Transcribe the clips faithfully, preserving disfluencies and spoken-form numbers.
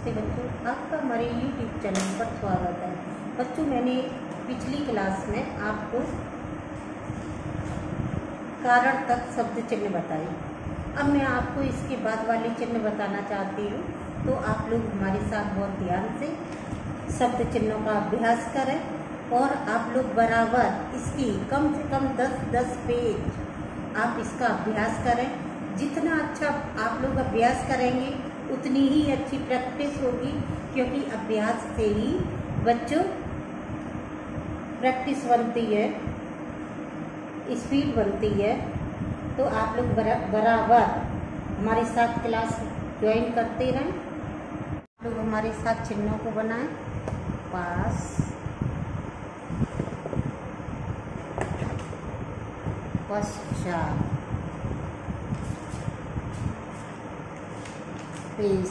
नमस्ते बच्चों, आपका हमारे यूट्यूब चैनल पर स्वागत है। बच्चों, मैंने पिछली क्लास में आपको कारण तक शब्द चिन्ह बताए। अब मैं आपको इसके बाद वाले चिन्ह बताना चाहती हूँ, तो आप लोग हमारे साथ बहुत ध्यान से शब्द चिन्हों का अभ्यास करें और आप लोग बराबर इसकी कम से कम दस दस पेज आप इसका अभ्यास करें। जितना अच्छा आप लोग अभ्यास करेंगे उतनी ही अच्छी प्रैक्टिस होगी, क्योंकि अभ्यास से ही बच्चों प्रैक्टिस बनती है, स्पीड बनती है। तो आप लोग बराबर हमारे साथ क्लास ज्वाइन करते रहें। आप लोग हमारे साथ चिन्हों को बनाएं। पास, पश्चात, पेश,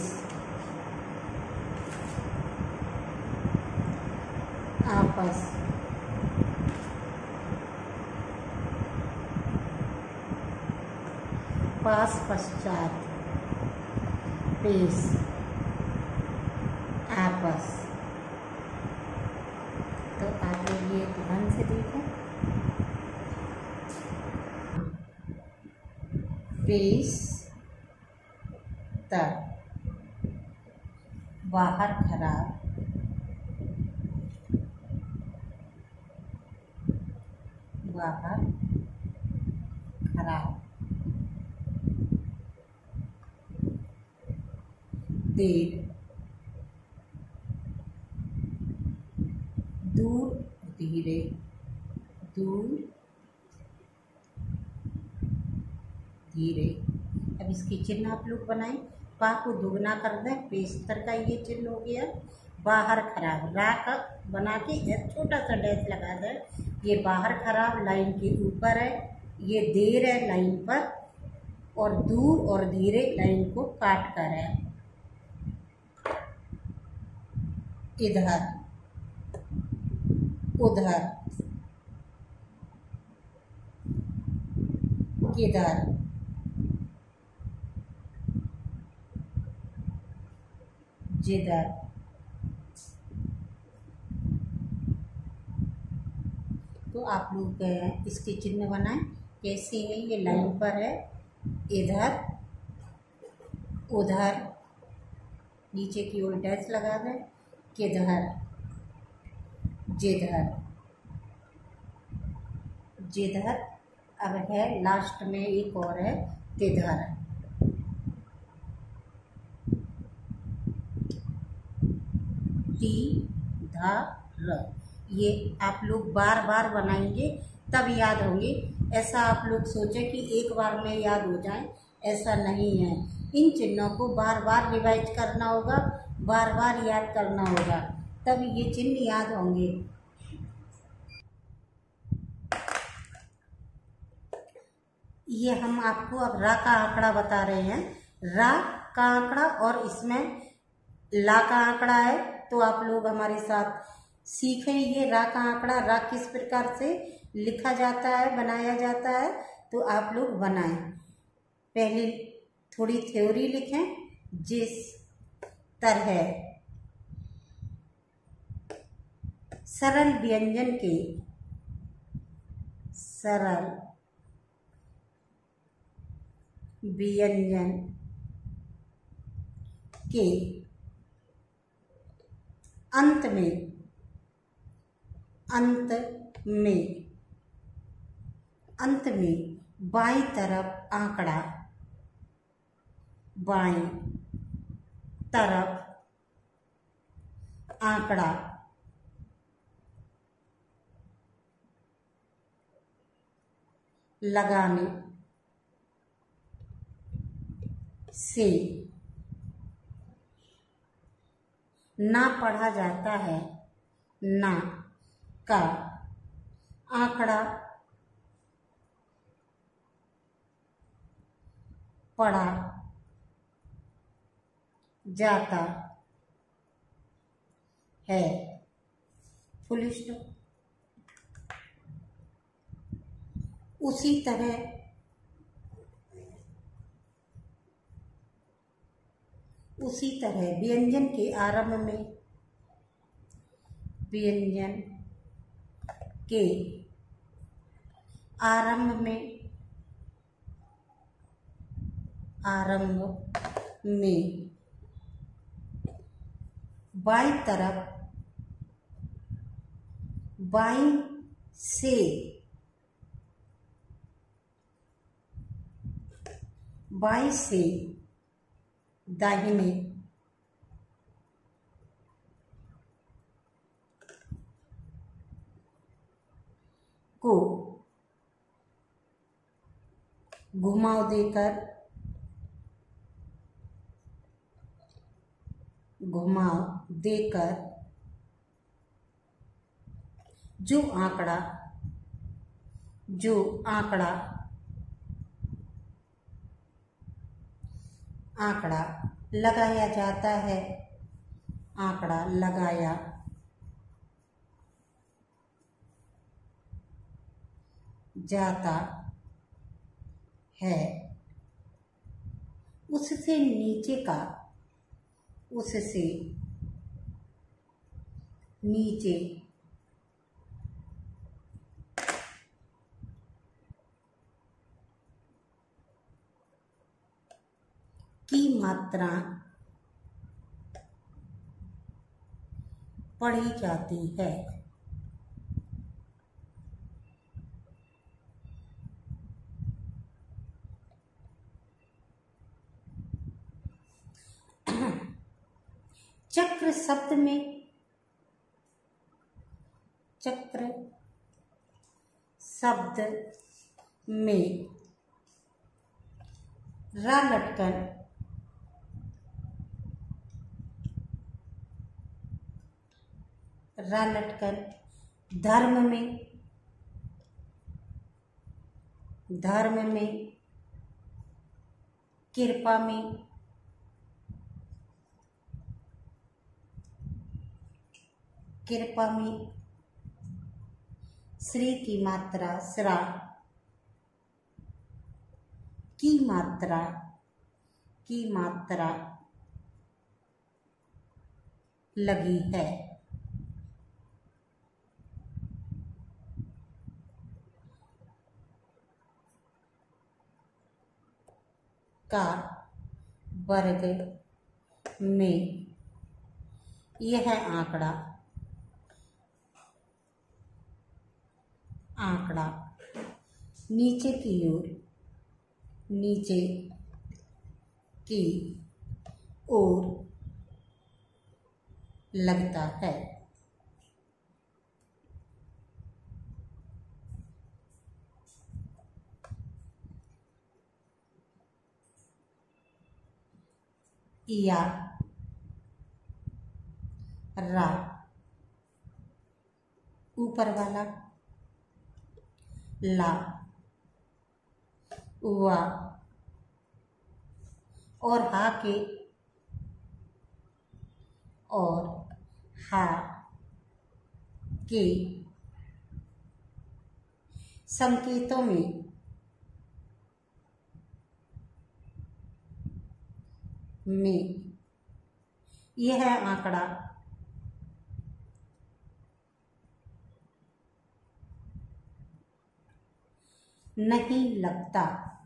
आपस, पास, पश्चात, पेश, आपस। तो आप लोग ये ध्यान से देखें। पेश, तर, बाहर खराब, बाहर खराब, देर, दूर, धीरे, दूर, धीरे। अब इसके चिन्ह आप लोग बनाएं। पा को दुगना कर दें, पेस्तर का ये चिन्ह हो गया। बाहर खराब, रा का बना के एक छोटा सा डैश लगा दें। ये बाहर खराब लाइन के ऊपर है, ये देर है लाइन पर, और दूर और धीरे लाइन को काट कर है। इधर, उधर, किधर, जिधर। तो आप लोग इसके चिन्ह बनाएं। कैसे है? ये लाइन पर है, इधर, उधर, नीचे की ओर डैश लगा दें, किधर, जिधर, जिधर। अब है लास्ट में एक और है, तिधर। ती, धा, र। ये आप लोग बार बार बनाएंगे तब याद होंगे। ऐसा आप लोग सोचें कि एक बार में याद हो जाए, ऐसा नहीं है। इन चिन्हों को बार बार रिवाइज करना होगा, बार बार याद करना होगा, तब ये चिन्ह याद होंगे। ये हम आपको अब रा का आंकड़ा बता रहे हैं। रा का आंकड़ा और इसमें ला का आंकड़ा है, तो आप लोग हमारे साथ सीखें। ये रा का आंकड़ा, रा किस प्रकार से लिखा जाता है, बनाया जाता है, तो आप लोग बनाएं। पहले थोड़ी थ्योरी लिखें। जिस तरह सरल व्यंजन के सरल व्यंजन के अंत में अंत में अंत में बाईं तरफ आंकड़ा, बाईं तरफ आंकड़ा लगाने से ना पढ़ा जाता है, ना का आंकड़ा पढ़ा जाता है। Full stop. उसी तरह उसी तरह व्यंजन के आरंभ में व्यंजन के आरंभ में आरंभ में बाईं तरफ बाईं से बाईं से दाहिने को घुमाव देकर घुमाव देकर जो आंकड़ा जो आंकड़ा आंकड़ा लगाया जाता है आंकड़ा लगाया जाता है उससे नीचे का उससे नीचे की मात्रा पढ़ी जाती है। चक्र शब्द में चक्र शब्द में रा लटकन रा लटकन धर्म में धर्म में कृपा में कृपा में श्री की मात्रा श्रा की मात्रा की मात्रा लगी है। का वर्ग में यह आंकड़ा आंकड़ा नीचे की ओर नीचे की ओर लगता है। या रा ऊपर वाला ला वा और हा के और हा के संकेतों में में यह आंकड़ा नहीं लगता।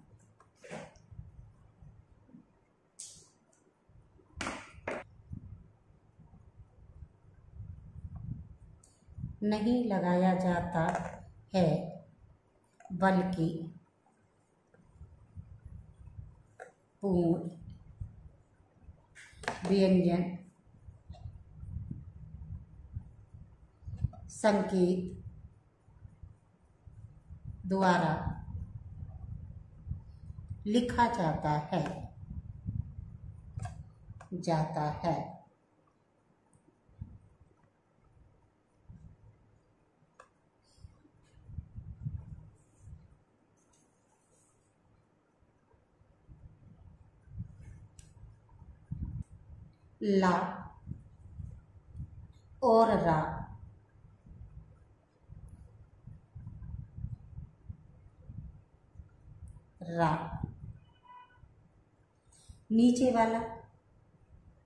नहीं लगाया जाता है बल्कि पूर्ण व्यंजन संकेत द्वारा लिखा जाता है जाता है। ला और रा रा नीचे वाला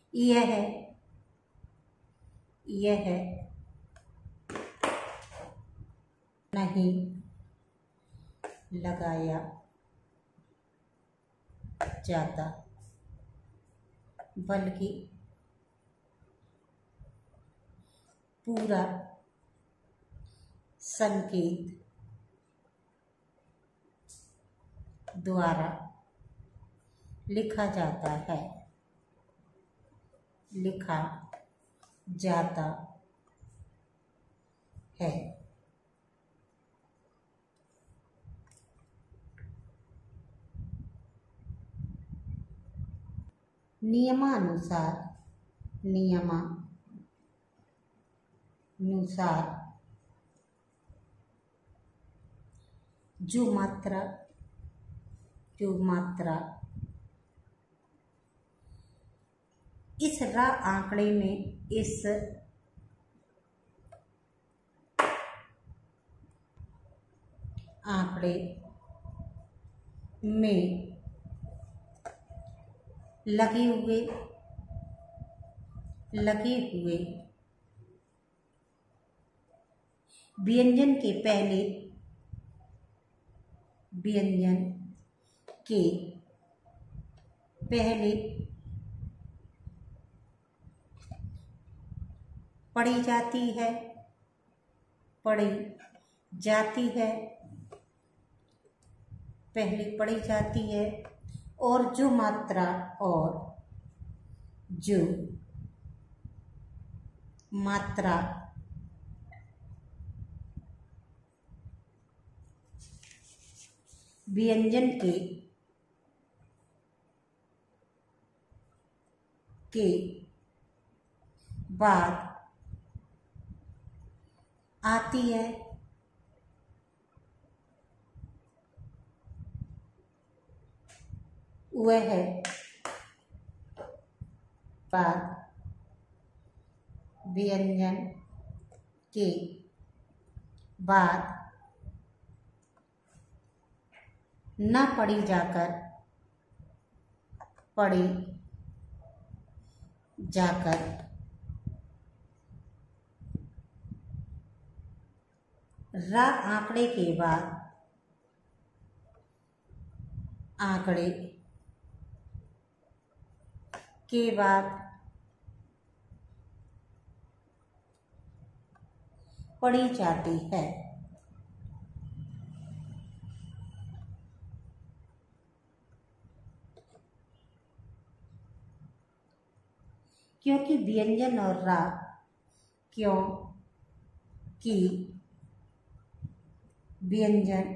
यह यह नहीं लगाया जाता, बल्कि पूरा संकेत द्वारा लिखा जाता है लिखा जाता है। नियमानुसार नियमानुसार जो मात्रा जो मात्रा इस रा आंकड़े में इस आंकड़े में लगे हुए लगे हुए व्यंजन के पहले व्यंजन के पहले पढ़ी जाती है पढ़ी जाती है पहले पढ़ी जाती है और जो मात्रा और जो मात्रा व्यंजन के के बाद आती है वह है बाद व्यंजन के बाद न पढ़ी जाकर पढ़ी जाकर रा आंकड़े के बाद आंकड़े के बाद पढ़ी जाती है। क्योंकि व्यंजन और रा क्यों कि व्यंजन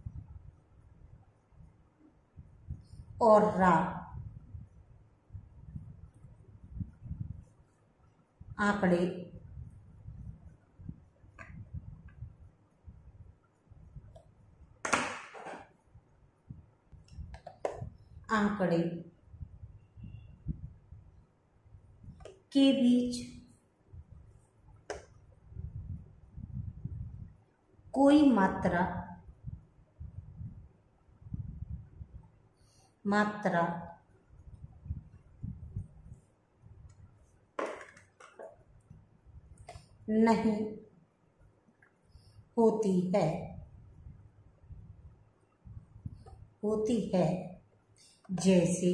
और रा आंकड़े आंकड़े के बीच कोई मात्रा मात्रा नहीं होती है होती है जैसे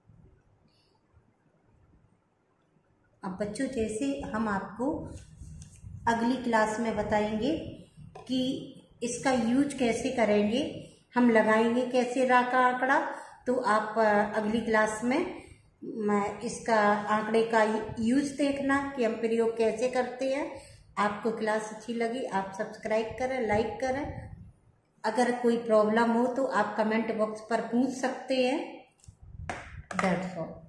अब बच्चों जैसे हम आपको अगली क्लास में बताएंगे कि इसका यूज कैसे करेंगे, हम लगाएंगे कैसे रा का आंकड़ा, तो आप अगली क्लास में मैं इसका आंकड़े का यूज देखना कि हम प्रयोग कैसे करते हैं। आपको क्लास अच्छी लगी आप सब्सक्राइब करें, लाइक करें। अगर कोई प्रॉब्लम हो तो आप कमेंट बॉक्स पर पूछ सकते हैं। That's all.